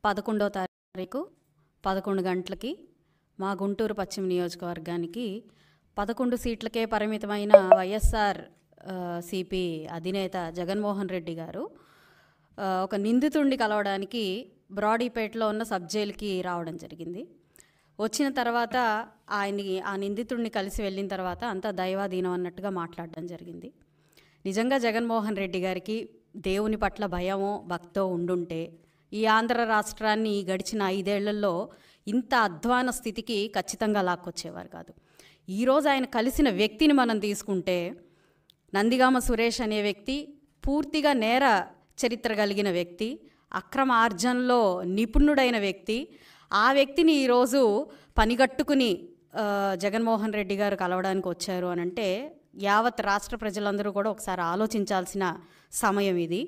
11వ తారీఖు 11 గంటలకి మా గుంటూరు పశ్చిమ నియోజకవర్గానికి 11 సీట్లకే పరిమితమైన వైఎస్ఆర్ సిపి అధినేత జగన్మోహన్ రెడ్డి గారు ఒక నిందితుడిని కలవడానికి బ్రాడీపేటలో ఉన్న సబ్ జైలుకి రావడం జరిగింది. వచ్చిన తర్వాత ఆ నిందితుడిని కలిసి వెళ్ళిన తర్వాత అంతా దైవాధీనం అన్నట్టుగా మాట్లాడడం జరిగింది. నిజంగా జగన్మోహన్ రెడ్డి గారికి దేవుని పట్ల భయమో భక్తో ఉండుంటే ఈ ఆంధ్ర రాష్ట్రాన్ని గడిచిన 5 ఏళ్లలో ఇంత అధ్వాన స్థితికి ఖచ్చితంగా లాక్కొచ్చేవారు కాదు. ఈరోజు ఆయన కలిసిన వ్యక్తిని మనం తీసుకుంటే నందిగామ సురేష్ అనే వ్యక్తి పూర్తిగా నేర చరిత్ర కలిగిన వ్యక్తి, అక్రమ ఆర్జనలో నిపుణుడైన వ్యక్తి. ఆ వ్యక్తిని ఈరోజు పనిగట్టుకుని జగన్మోహన్ రెడ్డి గారు కలవడానికి వచ్చారు అని అంటే యావత్ రాష్ట్ర ప్రజలందరూ కూడా ఒకసారి ఆలోచించాల్సిన సమయం ఇది.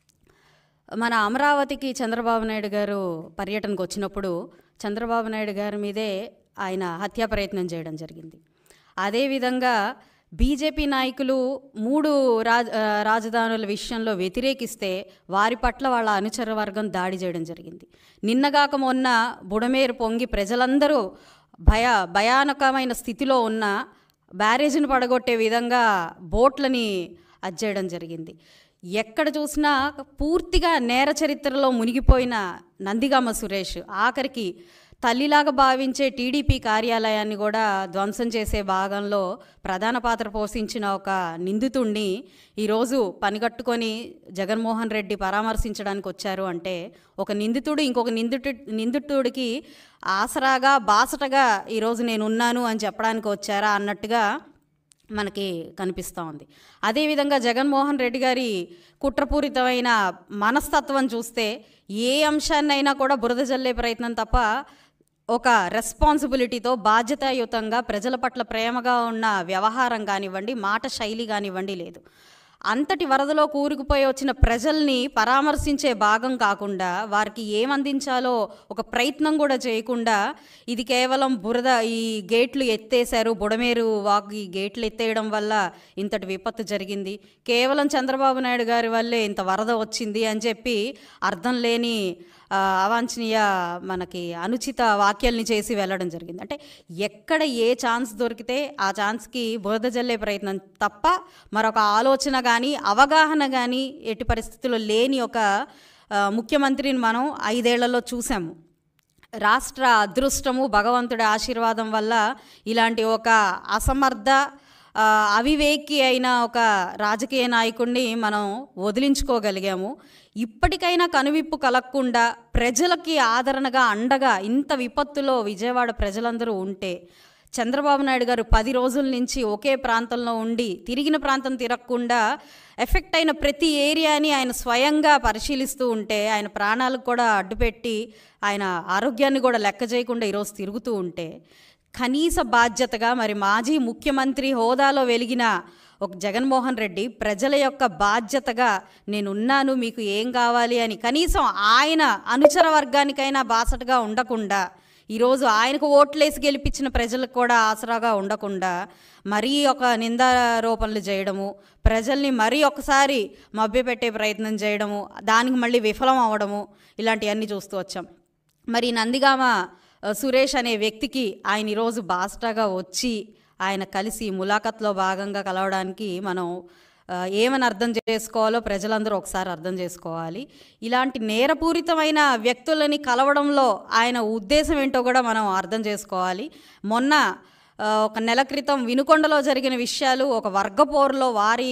మన అమరావతికి చంద్రబాబు నాయుడు గారు పర్యటనకు వచ్చినప్పుడు చంద్రబాబు నాయుడు గారి మీదే ఆయన హత్యా ప్రయత్నం చేయడం జరిగింది. అదేవిధంగా బీజేపీ నాయకులు 3 రాజధానుల విషయంలో వ్యతిరేకిస్తే వారి పట్ల వాళ్ళ అనుచర వర్గం దాడి చేయడం జరిగింది. నిన్నగాక మొన్న బుడమేరు పొంగి ప్రజలందరూ భయానకమైన స్థితిలో ఉన్న బ్యారేజీని పడగొట్టే విధంగా బోట్లని అజ్జేయడం జరిగింది. ఎక్కడ చూసినా పూర్తిగా నేర చరిత్రలో మునిగిపోయిన నందిగామ సురేష్ ఆఖరికి తల్లిలాగా భావించే టీడీపీ కార్యాలయాన్ని కూడా ధ్వంసం చేసే భాగంలో ప్రధాన పాత్ర పోషించిన ఒక నిందితుడిని ఈరోజు పనిగట్టుకొని జగన్మోహన్ రెడ్డి పరామర్శించడానికి వచ్చారు అంటే ఒక నిందితుడు ఇంకొక నిందితుడికి ఆసరాగా బాసటగా ఈరోజు నేనున్నాను అని చెప్పడానికి వచ్చారా అన్నట్టుగా మనకి కనిపిస్తూ ఉంది. అదేవిధంగా జగన్మోహన్ రెడ్డి గారి కుట్రపూరితమైన మనస్తత్వం చూస్తే ఏ అంశాన్నైనా కూడా బురద జల్లే ప్రయత్నం తప్ప ఒక రెస్పాన్సిబిలిటీతో బాధ్యతాయుతంగా ప్రజల పట్ల ప్రేమగా ఉన్న వ్యవహారం కానివ్వండి, మాట శైలి కానివ్వండి లేదు. అంతటి వరదలో కూరుకుపోయి వచ్చిన ప్రజల్ని పరామర్శించే భాగం కాకుండా వారికి ఏమందించాలో ఒక ప్రయత్నం కూడా చేయకుండా ఇది కేవలం బురద ఈ గేట్లు ఎత్తేసారు, బుడమేరు వాగు ఈ గేట్లు ఎత్తేయడం వల్ల ఇంతటి విపత్తు జరిగింది, కేవలం చంద్రబాబు నాయుడు గారి వల్లే ఇంత వరద వచ్చింది అని చెప్పి అర్థం లేని అవాంఛనీయ మనకి అనుచిత వ్యాఖ్యల్ని చేసి వెళ్ళడం జరిగింది. అంటే ఎక్కడ ఏ ఛాన్స్ దొరికితే ఆ ఛాన్స్కి బురద జల్లే ప్రయత్నం తప్ప మరొక ఆలోచన కానీ అవగాహన కానీ ఎట్టి పరిస్థితుల్లో లేని ఒక ముఖ్యమంత్రిని మనం 5 ఏళ్లలో చూసాము. రాష్ట్ర అదృష్టము భగవంతుడి ఆశీర్వాదం వల్ల ఇలాంటి ఒక అసమర్థ అవివేకి అయిన ఒక రాజకీయ నాయకుడిని మనం వదిలించుకోగలిగాము. ఇప్పటికైనా కనువిప్పు కలగకుండా ప్రజలకి ఆదరణగా అండగా ఇంత విపత్తులో విజయవాడ ప్రజలందరూ ఉంటే చంద్రబాబు నాయుడు గారు 10 రోజుల నుంచి ఒకే ప్రాంతంలో ఉండి తిరిగిన ప్రాంతం తిరగకుండా ఎఫెక్ట్ అయిన ప్రతి ఏరియాని ఆయన స్వయంగా పరిశీలిస్తూ ఉంటే ఆయన ప్రాణాలకు కూడా అడ్డుపెట్టి ఆయన ఆరోగ్యాన్ని కూడా లెక్క చేయకుండా ఈరోజు తిరుగుతూ ఉంటే కనీస బాధ్యతగా మరి మాజీ ముఖ్యమంత్రి హోదాలో వెలిగిన ఒక జగన్మోహన్ రెడ్డి ప్రజల యొక్క బాధ్యతగా నేనున్నాను, మీకు ఏం కావాలి అని కనీసం ఆయన అనుచర వర్గానికైనా బాసటగా ఉండకుండా ఈరోజు ఆయనకు ఓట్లేసి గెలిపించిన ప్రజలకు కూడా ఆసరాగా ఉండకుండా మరీ ఒక నిందారోపణలు చేయడము, ప్రజల్ని మరీ ఒకసారి మభ్యపెట్టే ప్రయత్నం చేయడము, దానికి మళ్ళీ విఫలం అవ్వడము ఇలాంటివన్నీ చూస్తూ వచ్చాం. మరి నందిగామ సురేష్ అనే వ్యక్తికి ఆయన ఈరోజు బాసటగా వచ్చి ఆయన కలిసి ములాఖత్లో భాగంగా కలవడానికి మనం ఏమని అర్థం చేసుకోవాలో ప్రజలందరూ ఒకసారి అర్థం చేసుకోవాలి. ఇలాంటి నేరపూరితమైన వ్యక్తులని కలవడంలో ఆయన ఉద్దేశం ఏంటో కూడా మనం అర్థం చేసుకోవాలి. మొన్న ఒక నెల క్రితం వినుకొండలో జరిగిన విషయాలు ఒక వర్గపోరులో వారి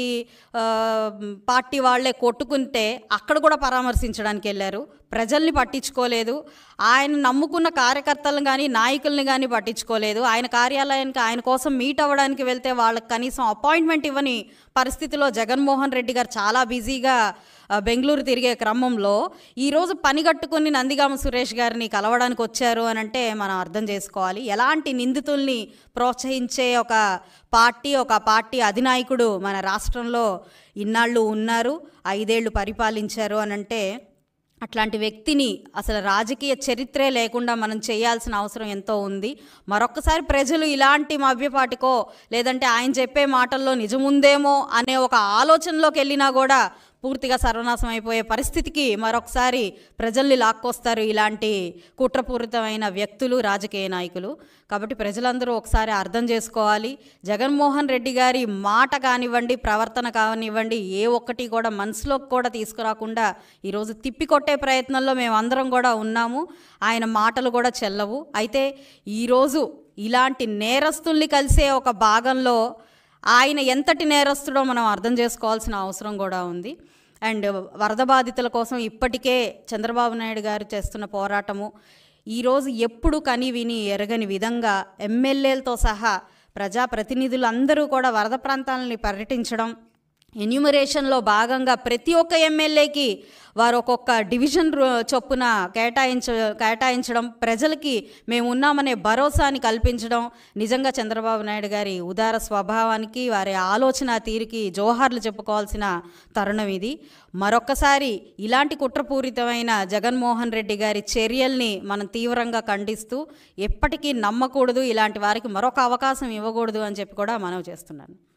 పార్టీ వాళ్లే కొట్టుకుంటే అక్కడ కూడా పరామర్శించడానికి వెళ్ళారు, ప్రజల్ని పట్టించుకోలేదు, ఆయన నమ్ముకున్న కార్యకర్తలను కానీ నాయకుల్ని కానీ పట్టించుకోలేదు. ఆయన కార్యాలయానికి ఆయన కోసం మీట్ అవ్వడానికి వెళ్తే వాళ్ళకి కనీసం అపాయింట్మెంట్ ఇవ్వని పరిస్థితిలో జగన్మోహన్ రెడ్డి గారు చాలా బిజీగా బెంగళూరు తిరిగే క్రమంలో ఈరోజు పనిగట్టుకుని నందిగామ సురేష్ గారిని కలవడానికి వచ్చారు అని అంటే మనం అర్థం చేసుకోవాలి. ఎలాంటి నిందితుల్ని ప్రోత్సహించే ఒక పార్టీ అధినాయకుడు మన రాష్ట్రంలో ఇన్నాళ్ళు ఉన్నారు, 5 ఏళ్ళు పరిపాలించారు అని అంటే అట్లాంటి వ్యక్తిని అసలు రాజకీయ చరిత్రే లేకుండా మనం చేయాల్సిన అవసరం ఎంతో ఉంది. మరొక్కసారి ప్రజలు ఇలాంటి మభ్యపాటికో లేదంటే ఆయన చెప్పే మాటల్లో నిజముందేమో అనే ఒక ఆలోచనలోకి వెళ్ళినా కూడా పూర్తిగా సర్వనాశం అయిపోయే పరిస్థితికి మరొకసారి ప్రజల్ని లాక్కొస్తారు ఇలాంటి కుట్రపూరితమైన వ్యక్తులు, రాజకీయ నాయకులు. కాబట్టి ప్రజలందరూ ఒకసారి అర్థం చేసుకోవాలి. జగన్మోహన్ రెడ్డి గారి మాట కానివ్వండి, ప్రవర్తన కానివ్వండి, ఏ ఒక్కటి కూడా మనసులోకి కూడా తీసుకురాకుండా ఈరోజు తిప్పికొట్టే ప్రయత్నంలో మేము అందరం కూడా ఉన్నాము. ఆయన మాటలు కూడా చెల్లవు. అయితే ఈరోజు ఇలాంటి నేరస్తుల్ని కలిసే ఒక భాగంలో ఆయన ఎంతటి నేరస్తుడో మనం అర్థం చేసుకోవాల్సిన అవసరం కూడా ఉంది. అండ్ వరద బాధితుల కోసం ఇప్పటికే చంద్రబాబు నాయుడు గారు చేస్తున్న పోరాటము ఈరోజు ఎప్పుడు కని విని ఎరగని విధంగా ఎమ్మెల్యేలతో సహా ప్రజాప్రతినిధులందరూ కూడా వరద ప్రాంతాలని పర్యటించడం, ఎన్యూమరేషన్లో భాగంగా ప్రతి ఒక్క ఎమ్మెల్యేకి వారు ఒక్కొక్క డివిజన్ చొప్పున కేటాయించడం, ప్రజలకి మేము ఉన్నామనే భరోసాని కల్పించడం నిజంగా చంద్రబాబు నాయుడు గారి ఉదార స్వభావానికి, వారి ఆలోచన తీరుకి జోహార్లు చెప్పుకోవాల్సిన తరుణం ఇది. మరొక్కసారి ఇలాంటి కుట్రపూరితమైన జగన్మోహన్ రెడ్డి గారి చర్యల్ని మనం తీవ్రంగా ఖండిస్తూ ఎప్పటికీ నమ్మకూడదు, ఇలాంటి వారికి మరొక అవకాశం ఇవ్వకూడదు అని చెప్పి కూడా మనవి చేస్తున్నాను.